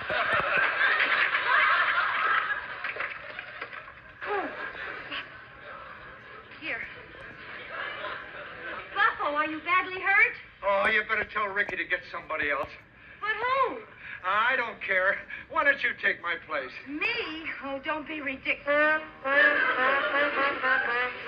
Here. Boffo, are you badly hurt? Oh, you better tell Ricky to get somebody else. But who? I don't care. Why don't you take my place? Me? Oh, don't be ridiculous.